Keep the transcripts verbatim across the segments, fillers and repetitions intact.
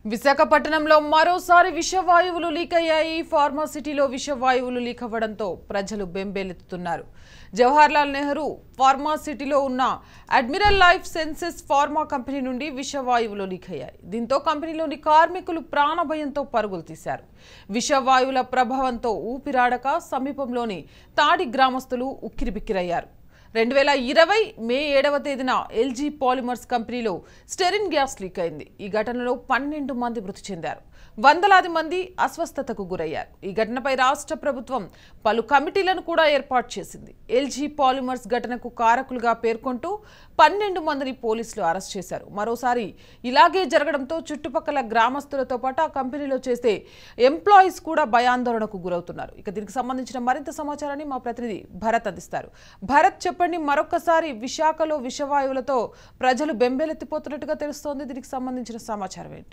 విశాఖపట్నంలో మరోసారి విషవాయువులు లీక్ అయ్యాయి. ఫార్మాసిటీలో విషవాయువులు లీక్ అవ్వడంతో ప్రజలు బెంబేలెత్తుతున్నారు. జవహర్లాల్ నెహ్రూ ఫార్మాసిటీలో ఉన్న admiral life sciences pharma company నుండి విషవాయువులు లీక్ అయ్యాయి. దీంతో కంపెనీలోని కార్మికులు ప్రాణభయంతో పరుగులు తీశారు. విషవాయువుల ప్రభావంతో ఊపిరాడక సమీపంలోని తాడి గ్రామస్తులు ఉక్కిరిబిక్కిరయ్యారు. రెండు వేల ఇరవై మే ఏడవ తేదీన ఎల్జీ పాలిమర్స్ కంపెనీలో స్టెరిన్ గ్యాస్ లీక్ అయింది. ఈ ఘటనలో పన్నెండు మంది మృతి చెందారు. వందలాది మంది అస్వస్థతకు గురయ్యారు. ఈ ఘటనపై రాష్ట్ర ప్రభుత్వం పలు కమిటీలను కూడా ఏర్పాటు చేసింది. ఎల్జీ పాలిమర్స్ ఘటనకు కారకులుగా పేర్కొంటూ పన్నెండు మందిని పోలీసులు అరెస్ట్ చేశారు. మరోసారి ఇలాగే జరగడంతో చుట్టుపక్కల గ్రామస్తులతో పాటు ఆ కంపెనీలో చేసే ఎంప్లాయీస్ కూడా భయాందోళనకు గురవుతున్నారు. ఇక దీనికి సంబంధించిన మరింత సమాచారాన్ని మా ప్రతినిధి భరత్ అందిస్తారు. భరత్, చెప్పండి, మరొకసారి విశాఖలో విషవాయువులతో ప్రజలు బెంబేలెత్తిపోతున్నట్టుగా తెలుస్తోంది. దీనికి సంబంధించిన సమాచారం ఏంటి?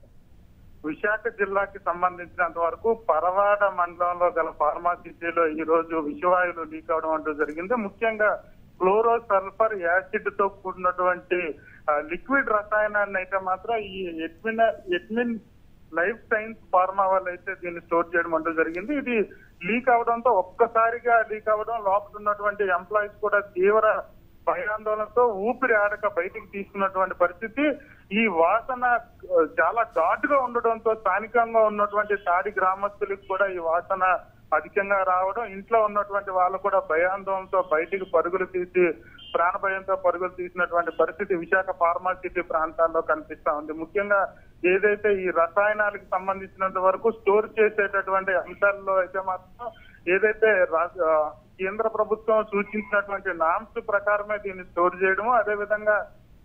విశాఖ జిల్లాకి సంబంధించినంత వరకు పరవాడ మండలంలో గల ఫార్మాసిటీలో ఈ రోజు విషవాయువులు లీక్ అవడం అంటూ జరిగింది. ముఖ్యంగా క్లోరో సల్ఫర్ యాసిడ్ తో కూడినటువంటి లిక్విడ్ రసాయనాన్ని అయితే మాత్రం ఈ admin admin life science pharma వాళ్ళు అయితే దీన్ని స్టోర్ చేయడం అంటూ జరిగింది. ఇది లీక్ అవడంతో ఒక్కసారిగా లీక్ అవడం, లోపల ఉన్నటువంటి ఎంప్లాయీస్ కూడా తీవ్ర భయాందోళనతో ఊపిరి ఆడక బయటికి తీసుకున్నటువంటి పరిస్థితి. ఈ వాసన చాలా ఘాటుగా ఉండడంతో స్థానికంగా ఉన్నటువంటి తాడి గ్రామస్తులకు కూడా ఈ వాసన అధికంగా రావడం, ఇంట్లో ఉన్నటువంటి వాళ్ళు కూడా భయాందోళనతో బయటికి పరుగులు తీసి ప్రాణభయంతో పరుగులు తీసినటువంటి పరిస్థితి విశాఖ ఫార్మాసిటీ ప్రాంతాల్లో కనిపిస్తా ఉంది. ముఖ్యంగా ఏదైతే ఈ రసాయనాలకు సంబంధించినంత వరకు స్టోర్ చేసేటటువంటి అంశాల్లో అయితే మాత్రం ఏదైతే కేంద్ర ప్రభుత్వం సూచించినటువంటి నామ్స్ ప్రకారమే దీన్ని స్టోర్ చేయడము, అదేవిధంగా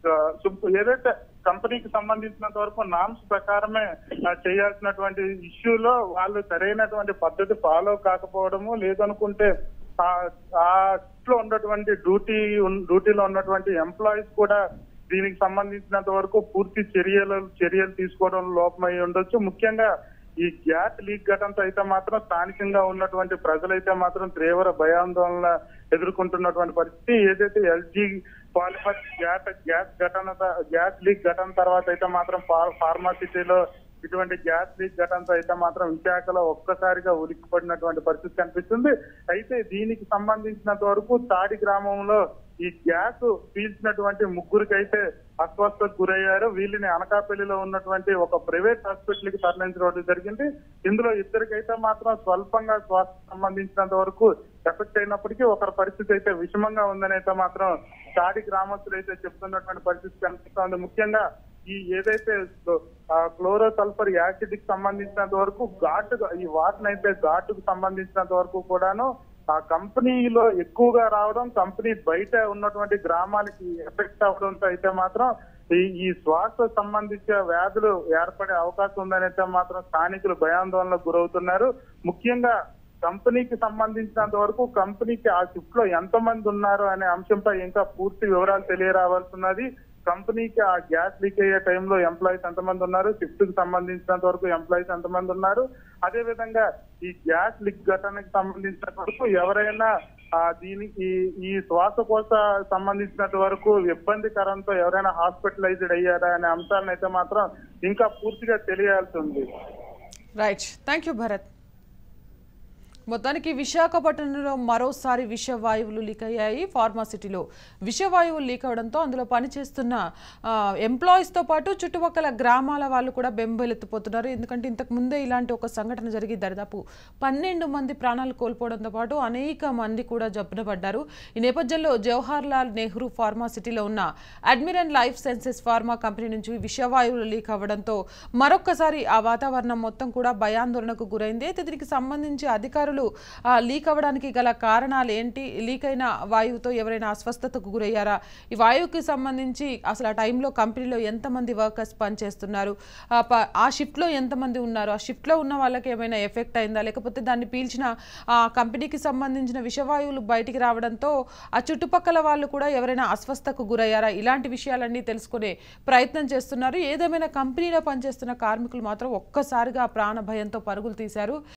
ఏదైతే కంపెనీకి సంబంధించినంత వరకు నామ్స్ ప్రకారమే చేయాల్సినటువంటి ఇష్యూలో వాళ్ళు సరైనటువంటి పద్ధతి ఫాలో కాకపోవడము, లేదనుకుంటే ఆ లో ఉన్నటువంటి డ్యూటీ డ్యూటీలో ఉన్నటువంటి ఎంప్లాయీస్ కూడా దీనికి సంబంధించినంత వరకు పూర్తి చర్యలు చర్యలు తీసుకోవడం లోపమై ఉండొచ్చు. ముఖ్యంగా ఈ గ్యాస్ లీక్ ఘటనతో అయితే మాత్రం స్థానికంగా ఉన్నటువంటి ప్రజలైతే మాత్రం తీవ్ర భయాందోళన ఎదుర్కొంటున్నటువంటి పరిస్థితి. ఏదైతే ఎల్జీ పాలిమర్ గ్యాస్ గ్యాస్ ఘటన గ్యాస్ లీక్ ఘటన తర్వాత అయితే మాత్రం ఫార్మాసిటీలో ఇటువంటి గ్యాస్ లీక్ ఘటనతో అయితే మాత్రం విశాఖలో ఒక్కసారిగా ఉలిక్కిపడినటువంటి పరిస్థితి కనిపిస్తుంది. అయితే దీనికి సంబంధించినంత వరకు తాడి గ్రామంలో ఈ గ్యాస్ పీల్చినటువంటి ముగ్గురికి అయితే అస్వస్థతకు గురయ్యారు. వీళ్ళని అనకాపల్లిలో ఉన్నటువంటి ఒక ప్రైవేట్ హాస్పిటల్ కి తరలించడం జరిగింది. ఇందులో ఇద్దరికైతే మాత్రం స్వల్పంగా శ్వాస సంబంధించినంత వరకు ఎఫెక్ట్ అయినప్పటికీ ఒకరి పరిస్థితి అయితే విషమంగా ఉందని అయితే మాత్రం తాడి గ్రామస్తులు అయితే చెప్తున్నటువంటి పరిస్థితి కనిపిస్తా ఉంది. ముఖ్యంగా ఈ ఏదైతే క్లోరో సల్ఫర్ యాసిడ్ కి సంబంధించినంత వరకు ఘాటు ఈ వాసన అయితే ఘాటుకు సంబంధించినంత వరకు కూడాను ఆ కంపెనీలో ఎక్కువగా రావడం, కంపెనీ బయట ఉన్నటువంటి గ్రామాలకి ఎఫెక్ట్ అవడంతో అయితే మాత్రం ఈ ఈ శ్వాస సంబంధించిన వ్యాధులు ఏర్పడే అవకాశం ఉందని అయితే మాత్రం స్థానికులు భయాందోళనకు గురవుతున్నారు. ముఖ్యంగా కంపెనీకి సంబంధించినంత వరకు కంపెనీకి ఆ షిఫ్ట్ లో ఎంతమంది ఉన్నారు అనే అంశంపై ఇంకా పూర్తి వివరాలు తెలియరావాల్సిన్నది. కంపెనీకి ఆ గ్యాస్ లీక్ అయ్యే టైంలో ఎంప్లాయీస్ ఎంతమంది ఉన్నారు, షిఫ్ట్ కి సంబంధించినంత వరకు ఎంప్లాయీస్ ఎంతమంది ఉన్నారు, అదే విధంగా ఈ గ్యాస్ లీక్ ఘటనకు సంబంధించినంత వరకు ఎవరైనా ఆ దీనికి ఈ శ్వాసకోశ సంబంధించినంత వరకు ఇబ్బందికరంతో ఎవరైనా హాస్పిటలైజ్డ్ అయ్యారా అనే అంశాలను అయితే మాత్రం ఇంకా పూర్తిగా తెలియాల్సి ఉంది. Right, thank you Bharat. మొత్తానికి విశాఖపట్నంలో మరోసారి విషవాయువులు లీక్ అయ్యాయి. ఫార్మాసిటీలో విషవాయువులు లీక్ అవడంతో అందులో పనిచేస్తున్న ఎంప్లాయీస్తో పాటు చుట్టుపక్కల గ్రామాల వాళ్ళు కూడా బెంబేలెత్తిపోతున్నారు. ఎందుకంటే ఇంతకు ముందే ఇలాంటి ఒక సంఘటన జరిగి దాదాపు పన్నెండు మంది ప్రాణాలు కోల్పోవడంతో పాటు అనేక మంది కూడా జబ్బున పడ్డారు. ఈ నేపథ్యంలో జవహర్లాల్ నెహ్రూ ఫార్మాసిటీలో ఉన్న admiral life sciences pharma company నుంచి విషవాయువులు లీక్ అవ్వడంతో మరొక్కసారి ఆ వాతావరణం మొత్తం కూడా భయాందోళనకు గురైంది. అయితే దీనికి సంబంధించి అధికారులు లీక్ అవ్వడానికి గల కారణాలు ఏంటి, లీక్ అయిన వాయువుతో ఎవరైనా అస్వస్థతకు గురయ్యారా, ఈ వాయువుకి సంబంధించి అసలు ఆ టైంలో కంపెనీలో ఎంతమంది వర్కర్స్ పనిచేస్తున్నారు, ఆ షిఫ్ట్లో ఎంతమంది ఉన్నారు, ఆ షిఫ్ట్లో ఉన్న వాళ్ళకి ఏమైనా ఎఫెక్ట్ అయిందా, లేకపోతే దాన్ని పీల్చిన ఆ కంపెనీకి సంబంధించిన విషవాయువులు బయటికి రావడంతో ఆ చుట్టుపక్కల వాళ్ళు కూడా ఎవరైనా అస్వస్థతకు గురయ్యారా, ఇలాంటి విషయాలన్నీ తెలుసుకునే ప్రయత్నం చేస్తున్నారు. ఏదేమైనా కంపెనీలో పనిచేస్తున్న కార్మికులు మాత్రం ఒక్కసారిగా ప్రాణ భయంతో పరుగులు తీశారు.